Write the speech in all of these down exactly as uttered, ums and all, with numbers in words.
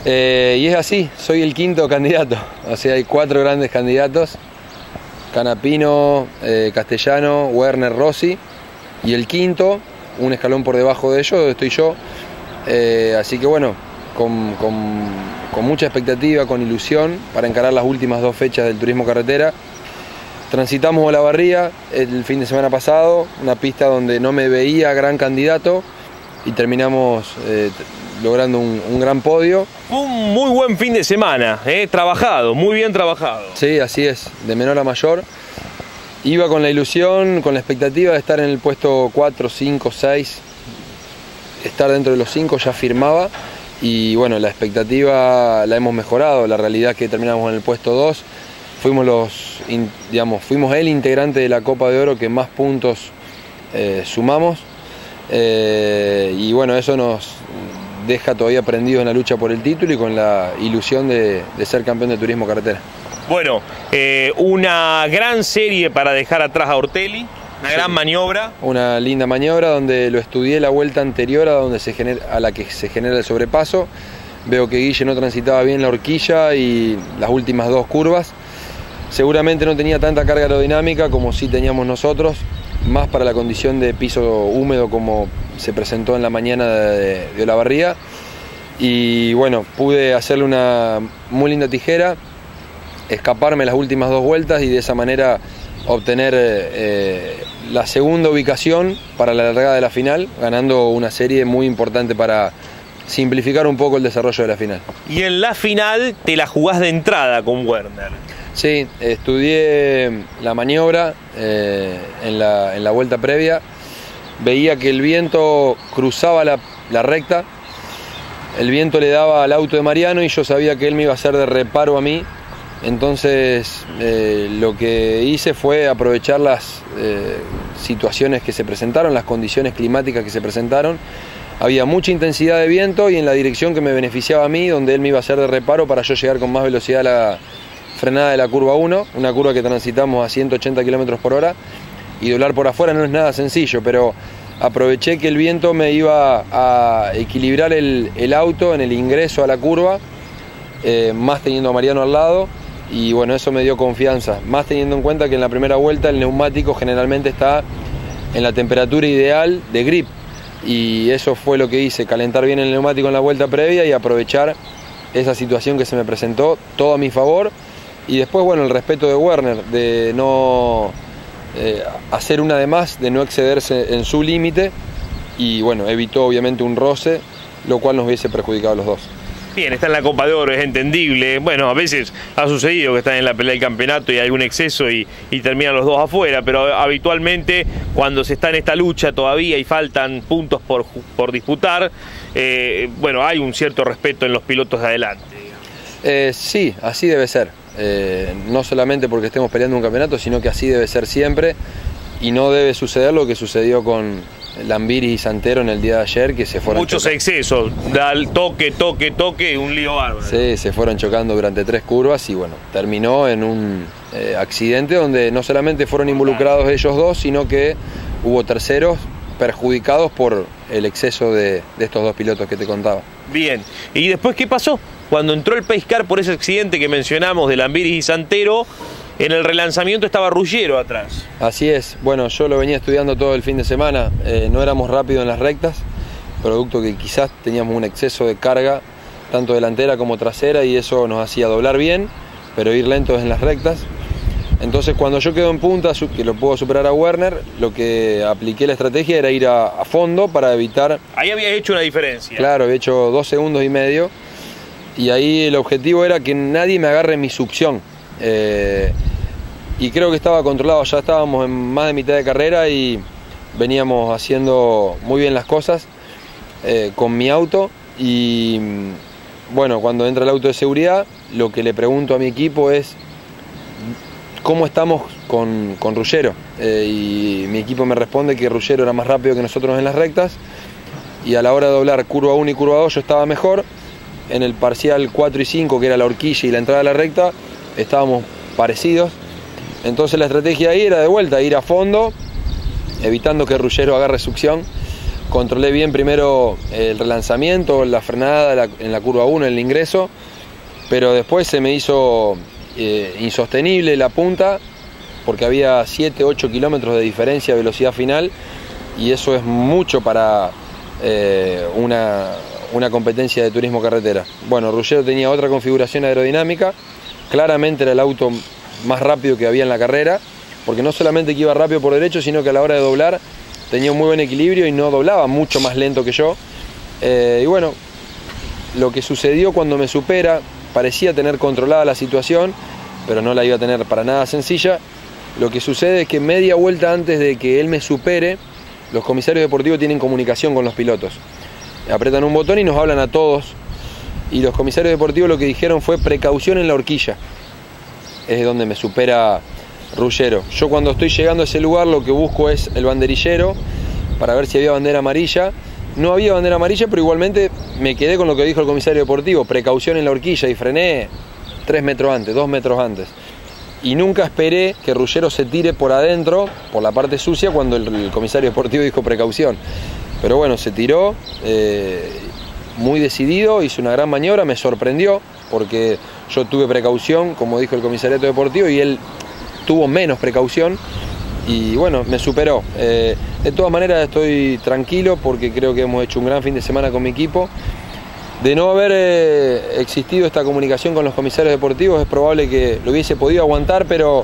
Eh, y es así, soy el quinto candidato, o sea, hay cuatro grandes candidatos, Canapino, eh, Castellano, Werner, Rossi, y el quinto, un escalón por debajo de ellos, estoy yo, eh, así que bueno, con, con, con mucha expectativa, con ilusión, para encarar las últimas dos fechas del turismo carretera. Transitamos Olavarría el fin de semana pasado, una pista donde no me veía gran candidato, y terminamos eh, logrando un, un gran podio. Fue un muy buen fin de semana, eh, trabajado, muy bien trabajado. Sí, así es, de menor a mayor. Iba con la ilusión, con la expectativa de estar en el puesto cuatro, cinco, seis, estar dentro de los cinco ya firmaba, y bueno, la expectativa la hemos mejorado, la realidad es que terminamos en el puesto dos, fuimos, los, digamos, fuimos el integrante de la Copa de Oro que más puntos eh, sumamos. Eh, y bueno, eso nos deja todavía prendidos en la lucha por el título y con la ilusión de, de ser campeón de turismo carretera. Bueno, eh, una gran serie para dejar atrás a Ortelli, una sí. gran maniobra. Una linda maniobra donde lo estudié la vuelta anterior a, donde se genera, a la que se genera el sobrepaso. Veo que Guille no transitaba bien la horquilla y las últimas dos curvas. Seguramente no tenía tanta carga aerodinámica como sí teníamos nosotros, más para la condición de piso húmedo como se presentó en la mañana de, de Olavarría. Y bueno, pude hacerle una muy linda tijera, escaparme las últimas dos vueltas y de esa manera obtener eh, la segunda ubicación para la largada de la final, ganando una serie muy importante para simplificar un poco el desarrollo de la final. Y en la final te la jugás de entrada con Werner. Sí, estudié la maniobra eh, en, la, en la vuelta previa, veía que el viento cruzaba la, la recta, el viento le daba al auto de Mariano y yo sabía que él me iba a hacer de reparo a mí, entonces eh, lo que hice fue aprovechar las eh, situaciones que se presentaron, las condiciones climáticas que se presentaron. Había mucha intensidad de viento y en la dirección que me beneficiaba a mí, donde él me iba a hacer de reparo para yo llegar con más velocidad a la frenada de la curva uno, una curva que transitamos a ciento ochenta kilómetros por hora, y doblar por afuera no es nada sencillo, pero aproveché que el viento me iba a equilibrar el, el auto en el ingreso a la curva, eh, más teniendo a Mariano al lado, y bueno, eso me dio confianza, más teniendo en cuenta que en la primera vuelta el neumático generalmente está en la temperatura ideal de grip, y eso fue lo que hice, calentar bien el neumático en la vuelta previa y aprovechar esa situación que se me presentó, todo a mi favor. Y después, bueno, el respeto de Werner, de no eh, hacer una de más, de no excederse en su límite, y bueno, evitó obviamente un roce, lo cual nos hubiese perjudicado a los dos. Bien, está en la Copa de Oro, es entendible. Bueno, a veces ha sucedido que están en la pelea del campeonato y hay algún exceso y, y terminan los dos afuera, pero habitualmente cuando se está en esta lucha todavía y faltan puntos por, por disputar, eh, bueno, hay un cierto respeto en los pilotos de adelante. Eh, sí, así debe ser. Eh, no solamente porque estemos peleando un campeonato, sino que así debe ser siempre, y no debe suceder lo que sucedió con Lambiris y Santero en el día de ayer, que se fueron muchos chocando. excesos, al toque, toque, toque, un lío bárbaro. Sí, se fueron chocando durante tres curvas y bueno, terminó en un eh, accidente donde no solamente fueron involucrados ellos dos, sino que hubo terceros perjudicados por el exceso de, de estos dos pilotos que te contaba. Bien, ¿y después qué pasó? Cuando entró el Pace Car por ese accidente que mencionamos de Lambiris y Santero, en el relanzamiento estaba Ruggiero atrás. Así es, bueno, yo lo venía estudiando todo el fin de semana, eh, no éramos rápidos en las rectas, producto que quizás teníamos un exceso de carga, tanto delantera como trasera, y eso nos hacía doblar bien, pero ir lentos en las rectas. Entonces cuando yo quedo en punta, que lo puedo superar a Werner, lo que apliqué la estrategia era ir a, a fondo para evitar... Ahí habías hecho una diferencia. Claro, había hecho dos segundos y medio, y ahí el objetivo era que nadie me agarre mi succión. Eh, y creo que estaba controlado, ya estábamos en más de mitad de carrera y veníamos haciendo muy bien las cosas eh, con mi auto. Y bueno, cuando entra el auto de seguridad, lo que le pregunto a mi equipo es cómo estamos con, con Ruggiero, eh, y mi equipo me responde que Ruggiero era más rápido que nosotros en las rectas, y a la hora de doblar curva uno y curva dos yo estaba mejor. En el parcial cuatro y cinco, que era la horquilla y la entrada a la recta, estábamos parecidos. Entonces la estrategia ahí era de vuelta, ir a fondo, evitando que Ruggiero agarre succión, controlé bien primero el relanzamiento, la frenada la, en la curva uno, el ingreso, pero después se me hizo eh, insostenible la punta, porque había siete, ocho kilómetros de diferencia de velocidad final, y eso es mucho para eh, una, una competencia de turismo carretera. Bueno, Ruggiero tenía otra configuración aerodinámica, claramente era el auto más rápido que había en la carrera, porque no solamente que iba rápido por derecho, sino que a la hora de doblar tenía un muy buen equilibrio y no doblaba mucho más lento que yo. Eh, y bueno, lo que sucedió cuando me supera, parecía tener controlada la situación, pero no la iba a tener para nada sencilla. Lo que sucede es que media vuelta antes de que él me supere, los comisarios deportivos tienen comunicación con los pilotos. Apretan un botón y nos hablan a todos. Y los comisarios deportivos lo que dijeron fue precaución en la horquilla. Es donde me supera Ruggiero. Yo cuando estoy llegando a ese lugar lo que busco es el banderillero para ver si había bandera amarilla. No había bandera amarilla, pero igualmente me quedé con lo que dijo el comisario deportivo, precaución en la horquilla, y frené tres metros antes, dos metros antes. Y nunca esperé que Ruggiero se tire por adentro, por la parte sucia, cuando el, el comisario deportivo dijo precaución. Pero bueno, se tiró, eh, muy decidido, hizo una gran maniobra, me sorprendió, porque yo tuve precaución, como dijo el comisariato deportivo, y él tuvo menos precaución, y bueno, me superó. Eh, de todas maneras estoy tranquilo, porque creo que hemos hecho un gran fin de semana con mi equipo. De no haber eh, existido esta comunicación con los comisarios deportivos, es probable que lo hubiese podido aguantar, pero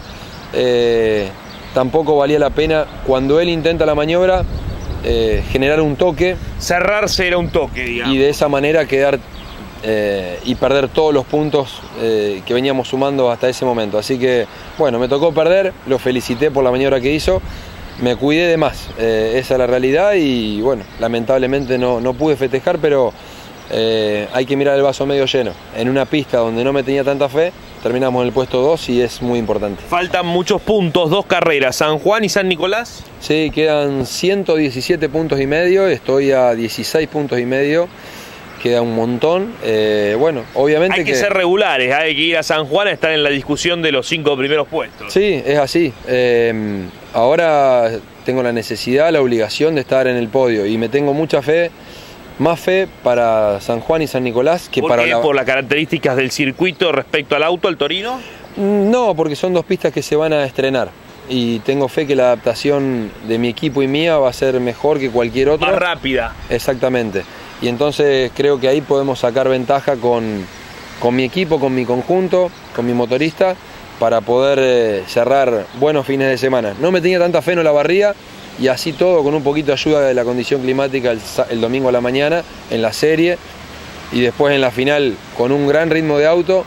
eh, tampoco valía la pena, cuando él intenta la maniobra, eh, generar un toque. Cerrarse era un toque, digamos. Y de esa manera quedar eh, y perder todos los puntos eh, que veníamos sumando hasta ese momento. Así que, bueno, me tocó perder, lo felicité por la maniobra que hizo, me cuidé de más, eh, esa es la realidad, y bueno, lamentablemente no, no pude festejar, pero Eh, hay que mirar el vaso medio lleno. En una pista donde no me tenía tanta fe, terminamos en el puesto dos y es muy importante. Faltan muchos puntos, dos carreras, San Juan y San Nicolás. Sí, quedan ciento diecisiete puntos y medio, estoy a dieciséis puntos y medio, queda un montón. Eh, bueno, obviamente hay que, que ser regulares, hay que ir a San Juan a estar en la discusión de los cinco primeros puestos. Sí, es así. Eh, ahora tengo la necesidad, la obligación de estar en el podio, y me tengo mucha fe. Más fe para San Juan y San Nicolás que ¿Por para qué? la... ¿Por las características del circuito respecto al auto, al Torino? No, porque son dos pistas que se van a estrenar, y tengo fe que la adaptación de mi equipo y mía va a ser mejor que cualquier otra. Más rápida. Exactamente. Y entonces creo que ahí podemos sacar ventaja con, con mi equipo, con mi conjunto, con mi motorista, para poder eh, cerrar buenos fines de semana. No me tenía tanta fe en Olavarría, y así todo, con un poquito de ayuda de la condición climática el, el domingo a la mañana en la serie, y después en la final con un gran ritmo de auto,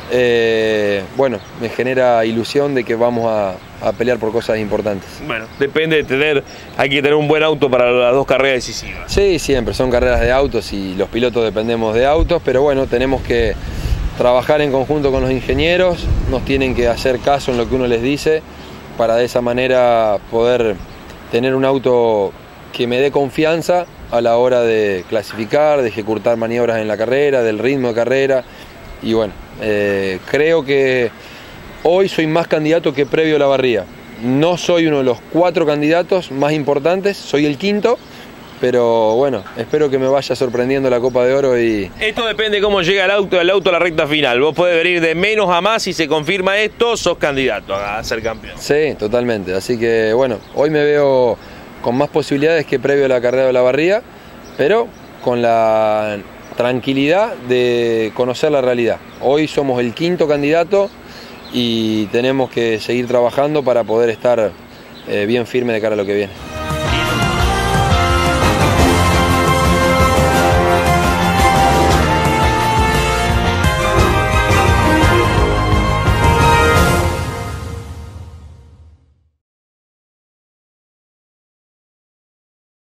eh, bueno, me genera ilusión de que vamos a, a pelear por cosas importantes. Bueno, depende de tener, hay que tener un buen auto para las dos carreras decisivas. Sí, siempre, son carreras de autos y los pilotos dependemos de autos, pero bueno, tenemos que trabajar en conjunto con los ingenieros, nos tienen que hacer caso en lo que uno les dice, para de esa manera poder tener un auto que me dé confianza a la hora de clasificar, de ejecutar maniobras en la carrera, del ritmo de carrera. Y bueno, eh, creo que hoy soy más candidato que previo a Olavarría. No soy uno de los cuatro candidatos más importantes, soy el quinto, pero bueno, espero que me vaya sorprendiendo la Copa de Oro. Y esto depende de cómo llega el auto, el auto a la recta final. Vos podés venir de menos a más, y se confirma esto, sos candidato a ser campeón. Sí, totalmente. Así que bueno, hoy me veo con más posibilidades que previo a la carrera de Olavarría, pero con la tranquilidad de conocer la realidad. Hoy somos el quinto candidato y tenemos que seguir trabajando para poder estar eh, bien firme de cara a lo que viene.